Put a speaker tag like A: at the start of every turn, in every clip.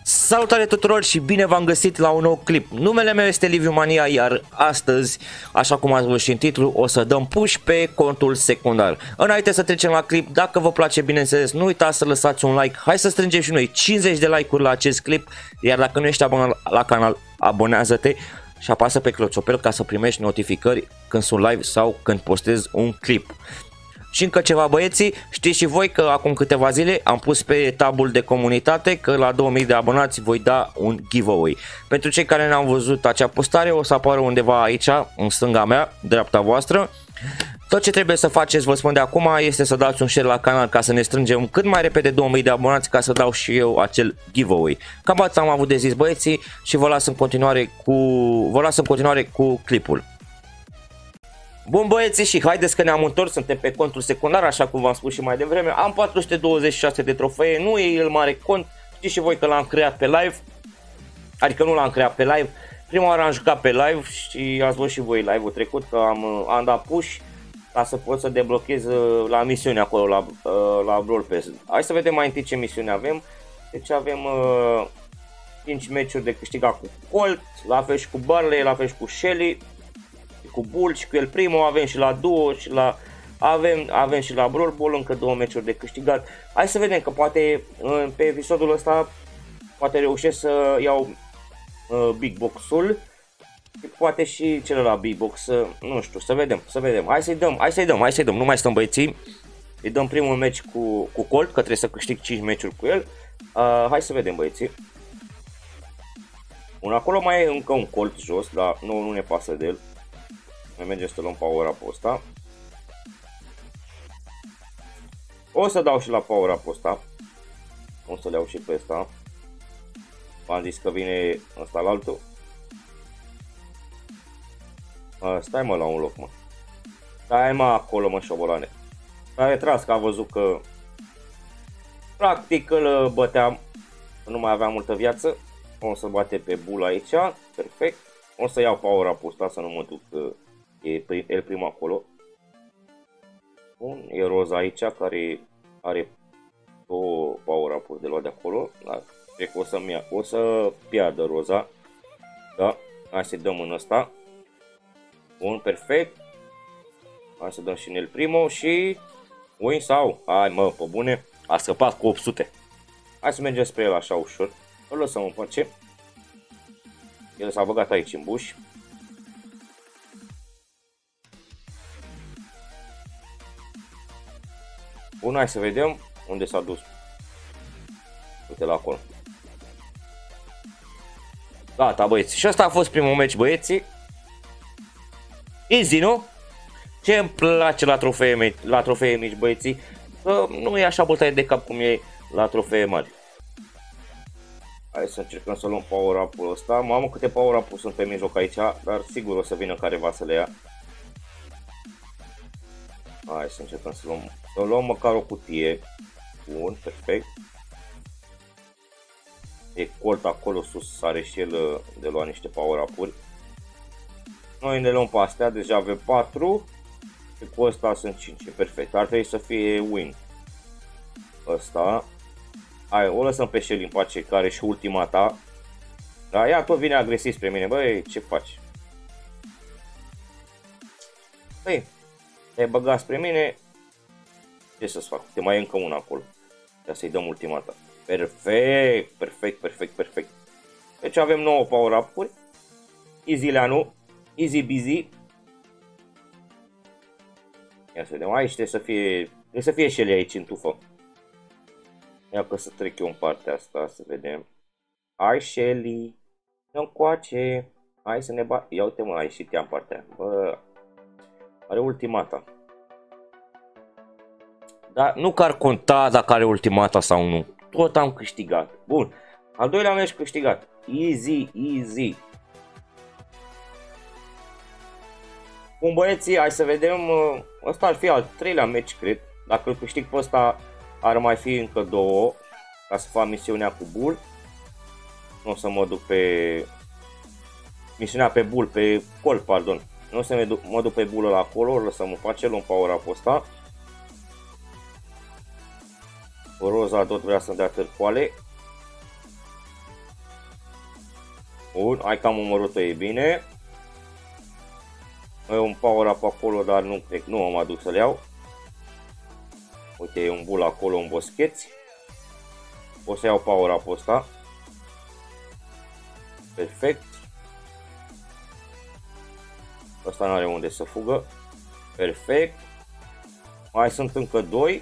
A: Salutare tuturor și bine v-am găsit la un nou clip. Numele meu este Liviu Mania, iar astăzi, așa cum ați văzut și în titlu, o să dăm push pe contul secundar. Înainte să trecem la clip, dacă vă place, bineînțeles, nu uitați să lăsați un like. Hai să strângem și noi 50 de like-uri la acest clip, iar dacă nu ești abonat la canal, abonează-te și apasă pe clopoțel ca să primești notificări când sunt live sau când postez un clip. Și încă ceva, băieții, știți și voi că acum câteva zile am pus pe tabul de comunitate că la 2000 de abonați voi da un giveaway. Pentru cei care n-au văzut acea postare, o să apară undeva aici, în stânga mea, dreapta voastră. Tot ce trebuie să faceți, vă spun de acum, este să dați un share la canal ca să ne strângem cât mai repede 2000 de abonați ca să dau și eu acel giveaway. Cam atât am avut de zis, băieții, și vă las în continuare cu clipul. Bun, băieții, și haideți că ne-am întors, suntem pe contul secundar, așa cum v-am spus și mai devreme. Am 426 de trofee, nu e el mare cont, știți și voi că l-am creat pe live, adică nu l-am creat pe live, prima oară am jucat pe live și ați văzut și voi live-ul trecut că am dat push ca să pot să deblochez la misiune acolo, la Brawl Pass. Hai să vedem mai întâi ce misiune avem. Deci avem 5 meciuri de câștigat cu Colt, la fel și cu Barley, la fel și cu Shelly, cu Bull și cu el primul, avem și la duo și la avem și la Brawl Ball încă 2 meciuri de câștigat. Hai să vedem că poate pe episodul ăsta poate reușesc să iau Big Box-ul și poate și celălalt Big Box, nu știu, să vedem. Hai să-i dăm, nu mai stăm, băieții. Îi dăm primul meci cu Colt, că trebuie să câștig 5 meciuri cu el. Hai să vedem, băieții. Bun, acolo mai e încă un Colt jos, dar nu ne pasă de el. Noi mergem să luăm power-up-ul ăsta. O să dau și la power-up-ul ăsta. O să le iau și pe ăsta. V-am zis că vine ăsta la altul. Stai mă la un loc, mă. Stai mă acolo, mă, șobolane. S-a retras că a văzut că practic îl băteam, nu mai aveam multă viață. O să bate pe Bull aici. Perfect. O să iau power-up-ul ăsta să nu mă duc. E el primul acolo. Bun, e Roza aici care are 2 power-up-uri de luat de acolo. Da, cred că o să piardă Roza. Da, hai să dăm în ăsta. Bun, perfect. Hai să dăm și în el primul și win sau? Hai mă, pe bune, a scăpat cu 800. Hai să mergem spre el așa ușor. Îl lăsăm în pace. El s-a băgat aici în buș. Bun, hai să vedem unde s-a dus. Uite la acolo. Gata, băieți. Și ăsta a fost primul meci, băieții. Easy, nu? Ce îmi place la trofee mici, băieții? Că nu e așa bătaie de cap cum e la trofee mari. Hai să încercăm să luăm power-up-ul ăsta. Mamă, câte power-up-uri sunt pe mijloc aici, dar sigur o să vină careva să le ia. Hai să încercăm să luăm măcar o cutie. Bun, perfect. E Colt acolo sus, are și el de luat niște power-up-uri. Noi ne luăm pe astea, deja avem 4 și cu ăsta sunt 5, perfect. Ar trebui să fie win. Ăsta. Hai, o lăsăm pe Shelly în pace, care și ultimata. Dar ea tot vine agresiv spre mine, băi, ce faci? Băi, te-ai băgat spre mine, ce să-ți fac? Te mai e încă una acolo. Ia să-i dăm ultimata. Perfect, perfect. Deci avem 9 power-up-uri. Easy Leanu, easy busy. Ia să vedem, aici trebuie să fie Shelly aici în tufă. Ia că să trec eu în partea asta, să vedem. Hai Shelly, încoace. Hai să ne bat. Ia uite mă, ai ieșit ea în partea. Bă, are ultimata. Dar nu că ar conta dacă are ultimata sau nu. Tot am câștigat. Bun. Al doilea meci câștigat. Easy. Bun, băieții, hai să vedem. Ăsta ar fi al treilea meci, cred. Dacă îl câștig pe ăsta, ar mai fi încă 2 ca să fac misiunea cu Bull. Nu o să mă duc pe misiunea pe Bull, pe Colt, pardon. Nu o să mă duc pe Bull la acolo, lăsăm în pace, luăm power-up-ul ăsta. Roza tot vrea să-mi dea târcoale. Bun, hai că am omorât-o, e bine. Mai e un power-up acolo, dar nu cred, nu am adus să-l iau. Uite, e un bull acolo, un boscheț. O să iau power-up-ul ăsta. Perfect. Ăsta n-are unde să fugă. Perfect. Mai sunt încă 2.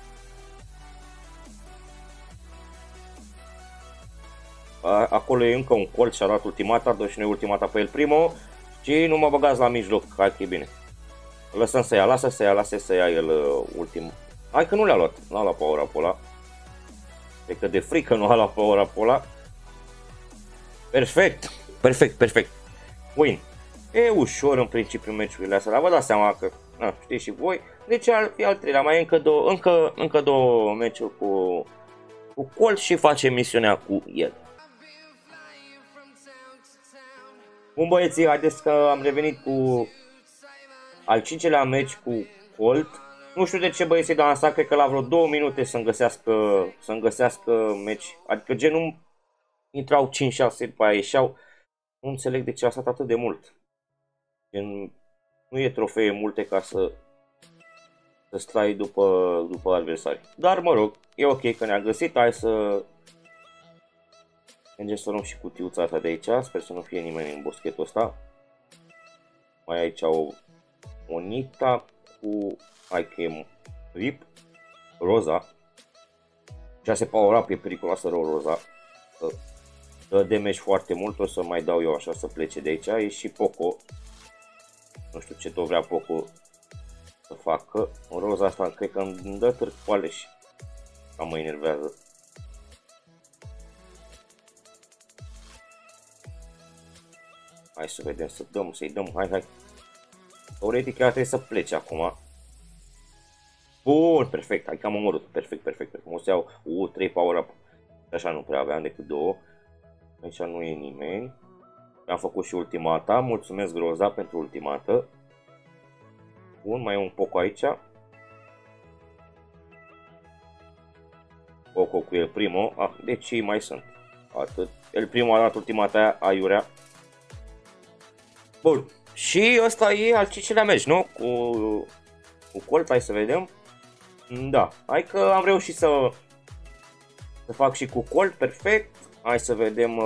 A: Acolo e încă un colț și a luat ultimata, dă și noi ultimata pe el primul. Și nu mă băgați la mijloc, hai că e bine. Lăsăm să ia, lasă să ia, lasă să ia el ultim. Hai că nu le-a luat, n-a luat power-up-ul ăla. Cred că de frică nu a luat power-up-ul ăla. Perfect, perfect, perfect. Win. E ușor în principiu meciurile astea, dar vă dați seama că, știți și voi. Deci e al treilea, mai e încă două meciuri cu Colt și facem misiunea cu el. Bun băieții, haideți că am revenit cu al 5-lea meci cu Colt. Nu știu de ce băieții, dar asta cred că la vreo 2 minute să-mi găsească meci. Adică gen nu intrau 5-6 după aia ieșeau. Nu înțeleg de ce a stat atât de mult. Gen, nu e trofee multe ca să stai după adversari. Dar mă rog, e ok că ne-a găsit. Hai să mergem să luăm și cutiuța asta de aici. Sper să nu fie nimeni în boschetul ăsta. Mai aici o Nita cu, hai că e RIP, Roza. 6 power up, e periculoasă rău Roza. Dă damage foarte mult, o să mai dau eu așa să plece de aici. E și Poco. Nu știu ce tot vrea Poco să facă. Roza asta cred că îmi dă târcoale și cam mă enervează. Hai să vedem, să-i dăm, hai. Teoretic ea trebuie să plece acum. Bun, perfect, hai că am omorât, perfect. O să iau 3 power-up. Așa nu prea aveam decât 2. Aici nu e nimeni. Am făcut și ultimata, mulțumesc Groza pentru ultimată. Bun, mai e un Poco aici. Poco cu el primul, deci mai sunt. Atât. El primul a dat ultimata aia, aiurea. Bun, și ăsta e al 5-lea meci, nu? Cu Colt, hai să vedem. Da, hai că am reușit să fac și cu Colt, perfect. Hai să vedem.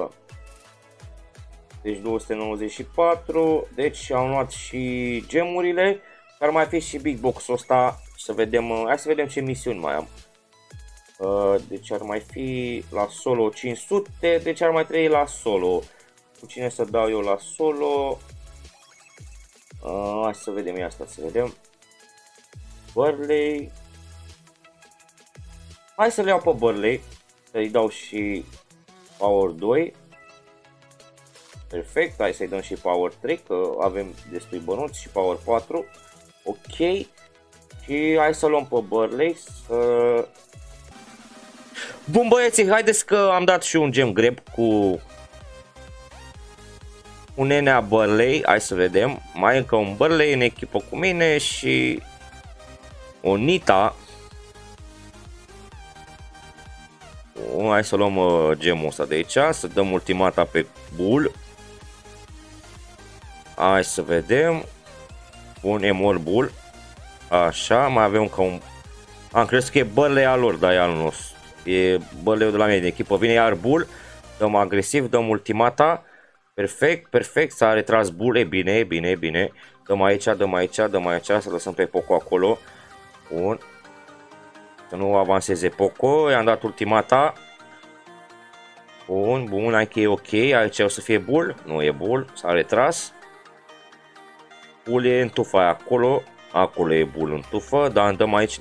A: Deci 294, deci am luat și gemurile. Ar mai fi și big box-ul ăsta, să vedem, hai să vedem ce misiuni mai am. Deci ar mai fi la solo 500, deci ar mai trebui la solo. Cu cine să dau eu la solo? Hai să vedem, ia asta, să vedem. Burley. Hai să le iau pe Burley, să-i dau și Power 2. Perfect, hai să-i dăm și Power 3, că avem destui bănuți, și Power 4. Ok. Și hai să luăm pe Burley. Bun băieții, haideți că am dat și un gem grab cu nenea Burley. Hai să vedem. Mai încă un Burley în echipă cu mine și o Nita. Hai să luăm gemul ăsta de aici, să dăm ultimata pe Bull. Hai să vedem. Bun, e mor Bull. Așa, mai avem încă un... Am crezut că e Burley al lor, dar e al nostru. E Burley de la mine de echipă. Vine iar Bull. Dăm agresiv, dăm ultimata. Perfect, s-a retras Bull. E bine. Dăm aici, să lăsăm pe Poco acolo. Bun. Să nu avanseze Poco. I-am dat ultimata. Bun, hai că e ok. Aici o să fie Bull. Nu e Bull, s-a retras. Bull e în tufa acolo. Acolo e Bull în tufă. Dar dăm aici.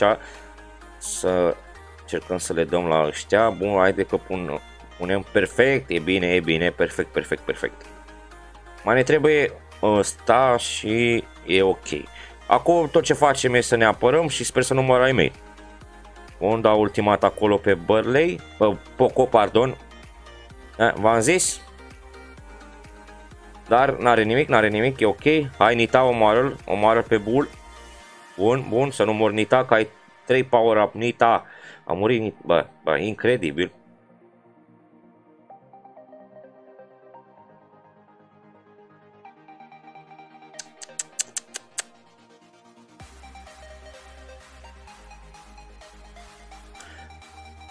A: Să încercăm să le dăm la ăștia. Bun, haide că punem perfect. E bine. Perfect. Mai ne trebuie ăsta și e ok. Acum tot ce facem e să ne apărăm și sper să nu moară ai mei. Bun, dau ultimat acolo pe Burley. Poco, pardon. V-am zis. Dar n-are nimic, e ok. Hai Nita, omoară pe Bull. Bun, să nu mor Nita, că ai 3 power up. Nita a murit, bă, incredibil.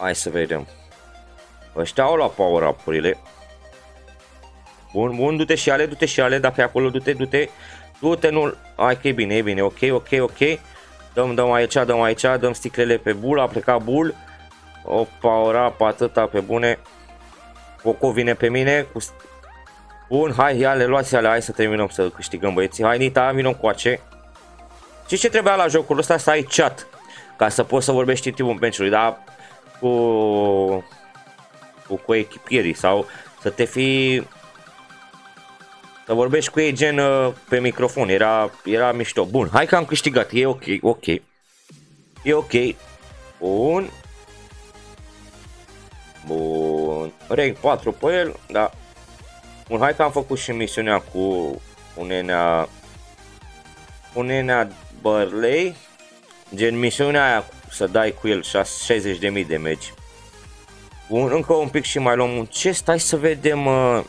A: Hai să vedem. Ăștia au luat power-up-urile. Bun, bun, du-te și ale, dacă e acolo, du-te, nu, hai că e bine, ok. Dăm aici, dăm sticlele pe bull, a plecat bull. O power-up, atâta pe bune. Coco vine pe mine. Bun, hai, ia-le, luați-ale, hai să terminăm să câștigăm băieții. Hai, Nita, vină încoace. Și ce trebuia la jocul ăsta? Să ai chat, ca să poți să vorbești în timpul meciului, dar cu echipierii sau să te fi... Să vorbești cu ei gen pe microfon, era mișto. Bun, hai că am câștigat, e ok. E ok. Bun. Rank 4 pe el, da. Bun, hai că am făcut și misiunea cu unenea Burley. Gen misiunea aia să dai cu el 60.000 de meci. Bun, încă un pic și mai luăm un chest, hai să vedem...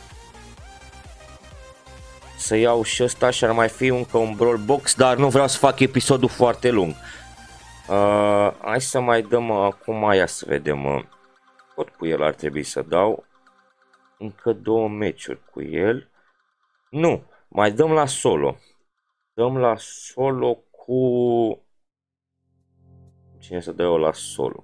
A: Să iau și ăsta și ar mai fi încă un brawl box, dar nu vreau să fac episodul foarte lung. Hai să mai dăm acum aia să vedem. Tot cu el ar trebui să dau. Încă 2 meciuri cu el. Nu, mai dăm la solo. Dăm la solo cu... Cine să dă eu la solo?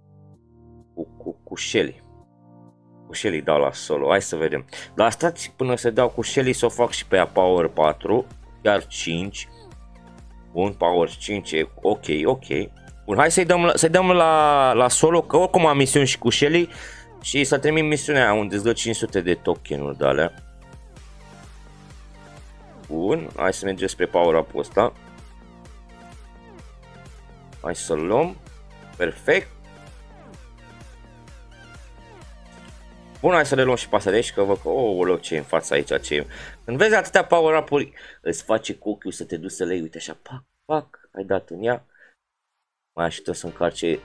A: Cu Shelly. Cu Shelly dau la solo, hai să vedem. Dar stați până să dau cu Shelly să o fac și pe ea power 4, chiar 5. Bun, power 5 e ok. Bun, hai să-i dăm la solo, că oricum am misiuni și cu Shelly. Și să termin misiunea aia unde îți dă 500 de token-uri de alea. Bun, hai să mergem spre power up-ul ăsta. Hai să-l luăm. Perfect. Bun, hai să le luăm și pasă de aici, că văd că, oh, ce e în fața aici, ce e. Când vezi atâtea power-up-uri, îți face cu ochiul să te duci să le iei, uite așa, pac, ai dat în ea. Mai așteptăm să încarce,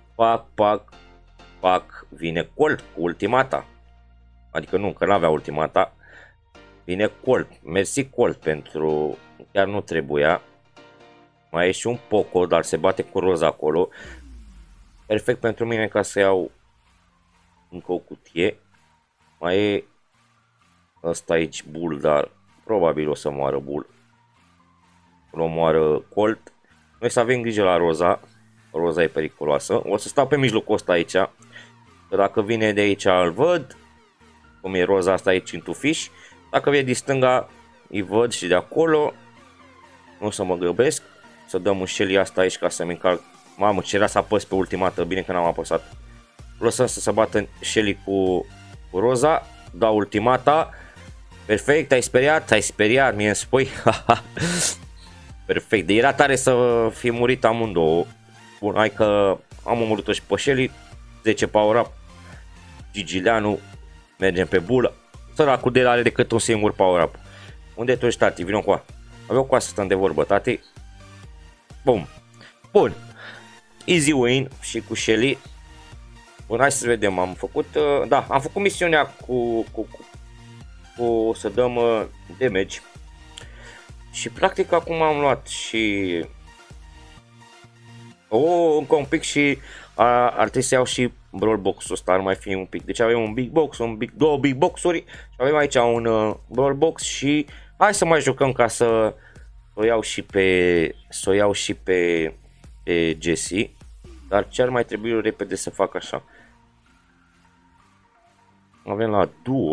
A: pac, vine Colt cu ultimata. Adică nu, că n-avea ultimata. Vine Colt, mersi Colt pentru, chiar nu trebuia. Mai e și un Poco, dar se bate cu Roza acolo. Perfect pentru mine ca să iau încă o cutie. Mai e ăsta aici Bull, dar probabil o să moară Bull. Îl omoară Colt. Noi să avem grijă la Roza. Roza e periculoasă. O să stau pe mijlocul ăsta aici. Că dacă vine de aici îl văd. Cum e Roza asta aici în tufiș. Dacă vine din stânga îi văd și de acolo. Nu o să mă grăbesc. Să dăm un Shelly asta aici ca să-mi încarc. Mamă, ce era să apăs pe ultimată. Bine că n-am apăsat. Lăsăm să se bată Shelly cu Roza. Dau ultimata. Perfect, ai speriat, mie îmi spui. Perfect, de era tare să fie murit amândouă. Bun, hai că am omorât-o și pe Shelly. 10 power up. Gigileanu. Mergem pe Bull. Săracul de el are decât un singur power up. Unde tu ești, tati? Vino cu a. Aveau cu asta stăm de vorbă, tati. Bun. Bun. Easy win și cu Shelly. Bun, hai să vedem, am făcut, da, am făcut misiunea cu să dăm damage. Și practic acum am luat și încă un pic și ar trebui să iau și brawl box-ul ăsta, ar mai fi un pic. Deci avem un big box, două big box-uri și avem aici un brawl box și hai să mai jucăm ca să o iau și pe Jessie. Dar ce ar mai trebui repede să fac așa? Avem la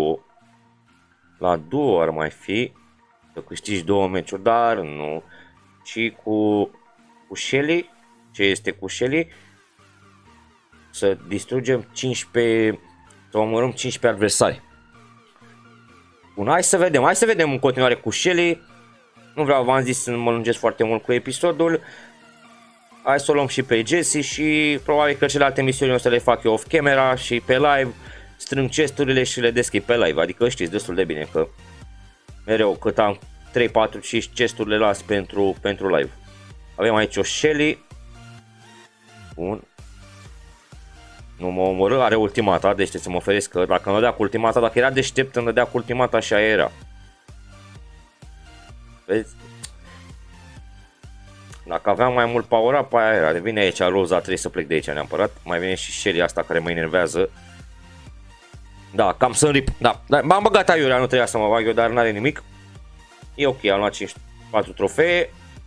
A: duo ar mai fi să câștigi 2 meciuri, dar nu. Și cu Shelly, ce este cu Shelly? Să distrugem 15, să omorâm 15 adversari. Bun, hai să vedem în continuare cu Shelly. Nu vreau, v-am zis, să mă lungesc foarte mult cu episodul. Hai să o luăm și pe Jessie și probabil că celelalte misiuni o să le fac eu off camera și pe live. Strâng chesturile și le deschid pe live, adică știți destul de bine că mereu cât am 3, 4, 5 chesturi le las pentru live. Avem aici o Shelly. Bun. Nu mă omoră, are ultimata, deci să mă feresc că dacă nu dădea cu ultimata, dacă era deștept îmi dădea cu ultimata și aia era. Vezi? Dacă aveam mai mult power-up, aia era. Vine aici Roza, trebuie să plec de aici neapărat. Mai vine și Shelly asta care mă enervează. Da, cam să rip. Da, m-am băgat aiurea, nu trebuia să mă bag eu, dar n-are nimic. E ok, am luat 4 trofee.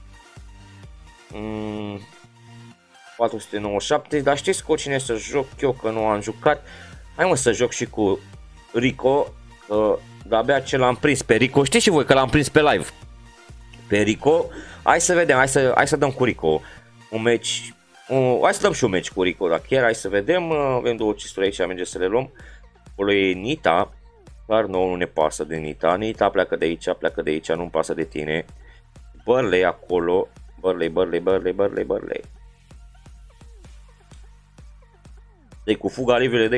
A: 497, dar știți cu cine să joc eu, că nu am jucat? Hai mă să joc și cu Rico, de-abia ce l-am prins pe Rico. Știți și voi că l-am prins pe live pe Rico. Hai să vedem, hai să dăm cu Rico un match. Hai să dăm și un match cu Rico, dacă chiar hai să vedem. Avem 2 cisturi aici, merge să le luăm. Acolo e Nita, dar nouă nu ne pasă de Nita. Nita pleacă de aici, nu-mi pasă de tine. Burley acolo, Burley. Dă-i cu fuga, livele,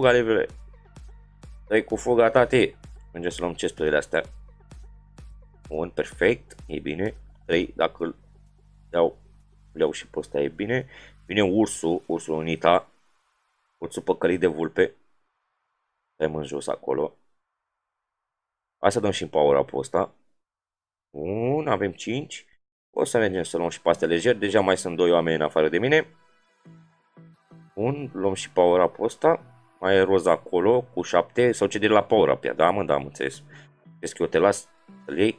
A: dă-i cu fuga, tate. Mergem să luăm chesturile astea. Bun, perfect, e bine. 3, dacă le iau și pe ăsta, e bine. Vine ursul Nita. Ursul păcălit de vulpe. Dăm în jos acolo. Hai să dăm și în power-up-ul ăsta. Bun, avem 5. O să mergem să luăm și paste lejer. Deja mai sunt 2 oameni în afară de mine. Bun, luăm și power-up-ul ăsta. Mai e Roza acolo cu 7. Sau ce de la power-up ea. Da, mă, da, am înțeles. Crezi că eu te las să-l iei?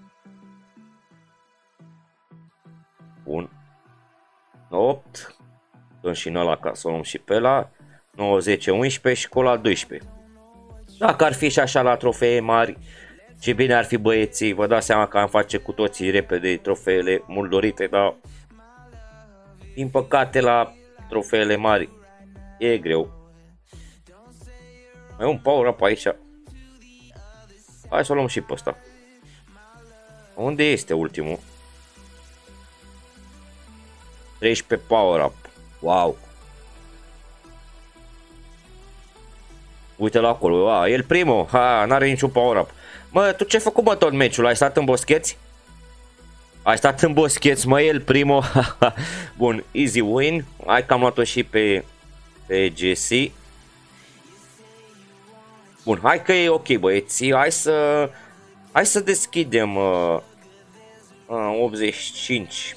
A: Bun. 8. Dăm și în ăla ca să o luăm și pe ăla. 9, 10, 11 și cu ăla 12. Dacă ar fi și așa la trofee mari, ce bine ar fi, băieții. Vă dați seama că am face cu toții repede trofeele mult dorite, dar din păcate la trofeele mari e greu. Mai un power-up aici. Hai să o luăm și pe ăsta. Unde este ultimul? 13 power-up. Wow. Uite la acolo, el primul, n-are niciun power-up. Mă, tu ce-ai făcut, mă, tot meciul? Ai stat în boscheți? Ai stat în boscheți, mă, el primul. Bun, easy win. Hai că am luat-o și pe Jesse. Bun, hai că e ok, băieți. Hai să deschidem 85.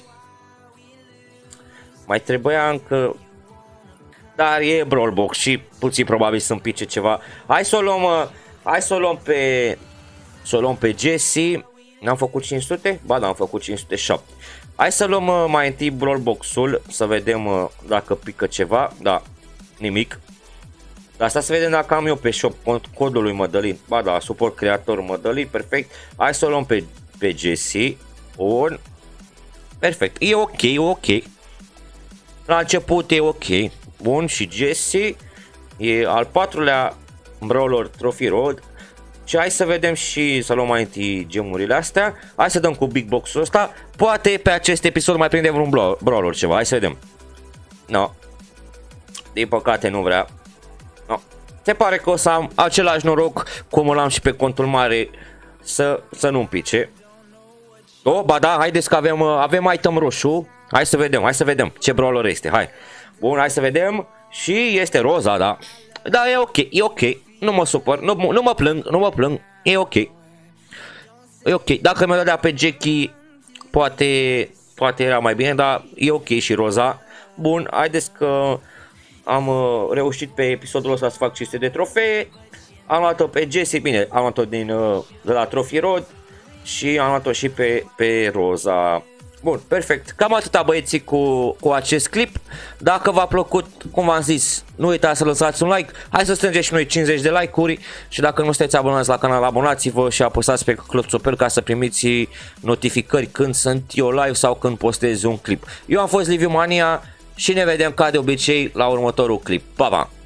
A: Mai trebuia încă... Dar e Brawl Box și puțin probabil să-mi pice ceva. Hai să o luăm pe Jesse. N-am făcut 500? Ba da, am făcut 507. Hai să luăm mai întâi Brawl Box-ul, să vedem dacă pică ceva. Da, nimic. Dar asta să vedem dacă am eu pe shop codul lui Mădălin. Ba da, suport creator Mădălin, perfect. Hai să o luăm pe Jesse. Bun. Perfect, e ok. La început e ok. Bun, și Jesse e al 4-lea Brawler Trophy Road. Și hai să vedem și să luăm mai întâi gemurile astea. Hai să dăm cu Big Box-ul ăsta. Poate pe acest episod mai prindem vreun Brawler ceva. Hai să vedem. No. Din păcate nu vrea. No. Se pare că o să am același noroc cum îl am și pe contul mare, să nu-mi pice. Oh, ba da, haideți că avem item roșu. Hai să vedem ce Brawler este. Hai. Bun, hai să vedem. Și este Roza, da. Da, e ok. Nu mă supăr, nu mă plâng. E ok. Dacă mi-a dat pe Jackie, poate era mai bine, dar e ok și Roza. Bun, haideți că am reușit pe episodul ăsta să fac 500 de trofee. Am luat-o pe Jesse, bine, am luat-o de la Trophy Road și am luat-o și pe Roza. Bun, perfect. Cam atâta, băieții, cu acest clip. Dacă v-a plăcut, cum v-am zis, nu uitați să lăsați un like. Hai să strângem și noi 50 de like-uri. Și dacă nu sunteți abonați la canal, abonați-vă și apăsați pe clopoțel super ca să primiți notificări când sunt eu live sau când postez un clip. Eu am fost Liviu Mania și ne vedem ca de obicei la următorul clip. Pa, pa!